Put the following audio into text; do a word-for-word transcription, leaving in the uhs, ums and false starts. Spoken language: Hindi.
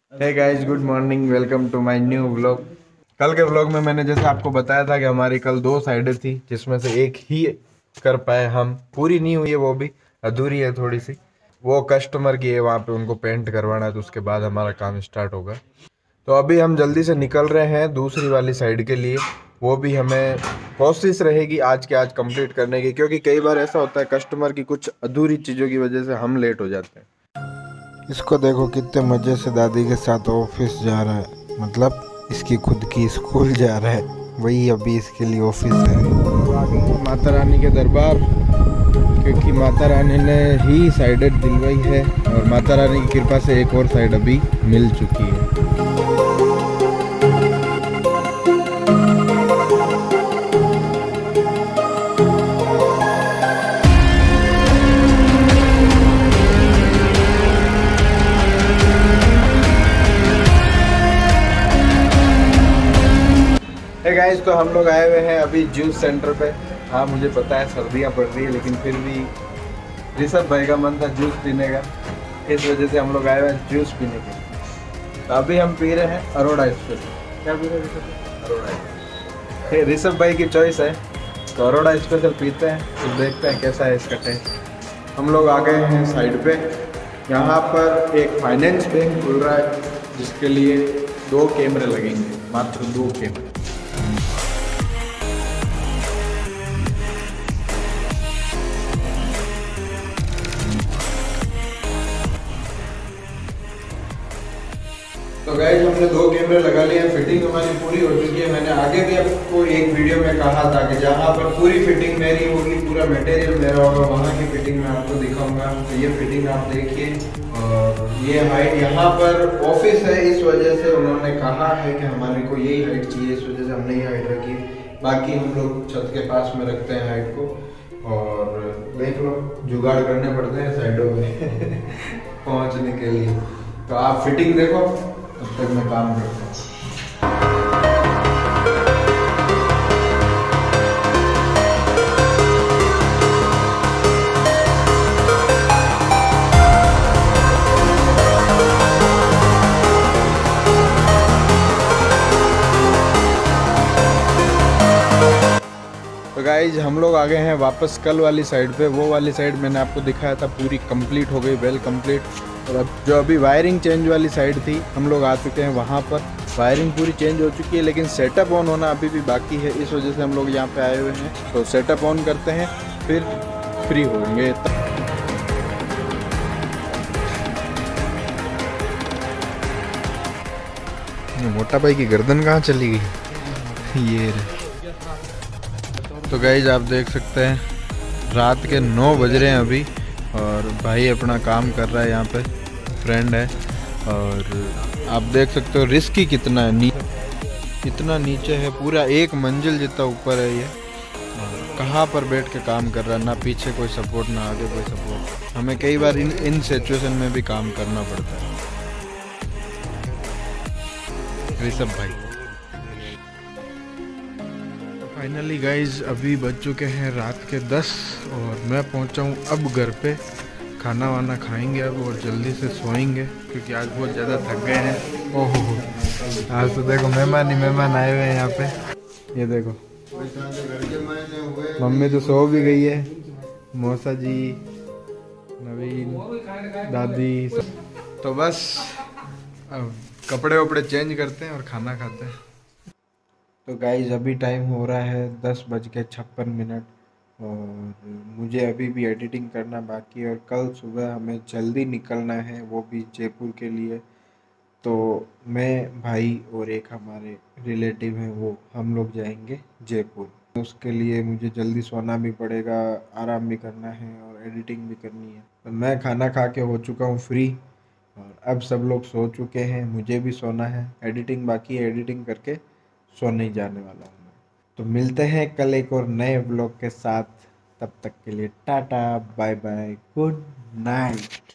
Hey guys, good morning, welcome to my new vlog. कल के व्लॉग में मैंने जैसे आपको बताया था कि हमारी कल दो साइडें थी, जिसमें से एक ही कर पाए हम। पूरी नहीं हुई है, वो भी अधूरी है थोड़ी सी। वो कस्टमर की है, वहाँ पे उनको पेंट करवाना है, तो उसके बाद हमारा काम स्टार्ट होगा। तो अभी हम जल्दी से निकल रहे हैं दूसरी वाली साइड के लिए। वो भी हमें कोशिश रहेगी आज के आज कंप्लीट करने की, क्योंकि कई बार ऐसा होता है कस्टमर की कुछ अधूरी चीज़ों की वजह से हम लेट हो जाते हैं। इसको देखो कितने मजे से दादी के साथ ऑफिस जा रहा है, मतलब इसकी खुद की स्कूल जा रहा है, वही अभी इसके लिए ऑफिस है। तो आ गए हैं माता रानी के दरबार, क्योंकि माता रानी ने ही साइडें दिलवाई है और माता रानी की कृपा से एक और साइड अभी मिल चुकी है। हे गाइस, तो हम लोग आए हुए हैं अभी जूस सेंटर पे। हाँ, मुझे पता है सर्दियाँ पड़ रही है, लेकिन फिर भी ऋषभ भाई का मन था जूस पीने का, इस वजह से हम लोग आए हुए हैं जूस पीने के लिए। तो अभी हम पी रहे हैं अरोड़ा स्पेशल। क्या पी रहे हैं ऋषभ? अरोड़ा। ये ऋषभ भाई की चॉइस है, तो अरोड़ा स्पेशल पीते हैं, तो देखते हैं कैसा है इसका टेस्ट। हम लोग आ गए हैं साइड पे। यहाँ पर एक फाइनेंस बैंक खुल रहा है, जिसके लिए दो कैमरे लगेंगे, मात्र दो कैमरे। तो गाइस, हमने दो कैमरे लगा लिए हैं, फिटिंग हमारी पूरी हो चुकी है। मैंने आगे भी आपको एक वीडियो में कहा था कि जहाँ पर पूरी फिटिंग मेरी होगी, पूरा मटेरियल मेरा होगा, वहाँ की फिटिंग मैं आपको दिखाऊंगा। तो ये फिटिंग आप देखिए, और ये हाइट यहाँ पर ऑफिस है, इस वजह से उन्होंने कहा है कि हमारे को यही हाइट चाहिए, इस वजह से हमने ये हाइट रखी। बाकी हम लोग छत के पास में रखते हैं हाइट को, और देख लो जुगाड़ करने पड़ते हैं साइडों में पहुँचने के लिए। तो आप फिटिंग देखो, तब तक मैं काम करता हूँ। तो गाइज, हम लोग आ गए हैं वापस कल वाली साइड पे। वो वाली साइड मैंने आपको दिखाया था पूरी कंप्लीट हो गई, वेल कंप्लीट। और अब जो अभी वायरिंग चेंज वाली साइड थी, हम लोग आ चुके हैं वहाँ पर। वायरिंग पूरी चेंज हो चुकी है, लेकिन सेटअप ऑन होना अभी भी बाकी है, इस वजह से हम लोग यहाँ पे आए हुए हैं। तो सेटअप ऑन करते हैं, फिर फ्री होंगे। मोटा भाई की गर्दन कहाँ चली गई? ये रहे। तो गाइज, आप देख सकते हैं रात के नौ बज रहे हैं अभी, और भाई अपना काम कर रहा है यहाँ पे, फ्रेंड है। और आप देख सकते हो रिस्क ही कितना है, नी, इतना नीचे है, पूरा एक मंजिल जितना ऊपर है ये। कहाँ पर बैठ के काम कर रहा है, ना पीछे कोई सपोर्ट ना आगे कोई सपोर्ट। हमें कई बार इन इन सिचुएशन में भी काम करना पड़ता है। ऋषभ भाई। फाइनली गाइज, अभी बज चुके हैं रात के दस, और मैं पहुंचा हूं अब घर पे। खाना वाना खाएंगे अब, और जल्दी से सोएंगे, क्योंकि आज बहुत ज़्यादा थक गए हैं। ओहो, आज तो देखो मेहमान ही मेहमान आए हुए हैं यहाँ पे। ये देखो, मम्मी तो सो भी गई है, मौसा जी, नवीन, दादी। तो बस अब कपड़े वपड़े चेंज करते हैं और खाना खाते हैं। तो गाइज, अभी टाइम हो रहा है दस बज के छप्पन मिनट, और मुझे अभी भी एडिटिंग करना बाकी है, और कल सुबह हमें जल्दी निकलना है, वो भी जयपुर के लिए। तो मैं, भाई और एक हमारे रिलेटिव हैं, वो हम लोग जाएंगे जयपुर। उसके लिए मुझे जल्दी सोना भी पड़ेगा, आराम भी करना है, और एडिटिंग भी करनी है। तो मैं खाना खा के हो चुका हूँ फ्री, और अब सब लोग सो चुके हैं, मुझे भी सोना है। एडिटिंग बाकी है, एडिटिंग करके सोने जाने वाला हूँ मैं। तो मिलते हैं कल एक और नए ब्लॉग के साथ। तब तक के लिए tata, bye bye, good night.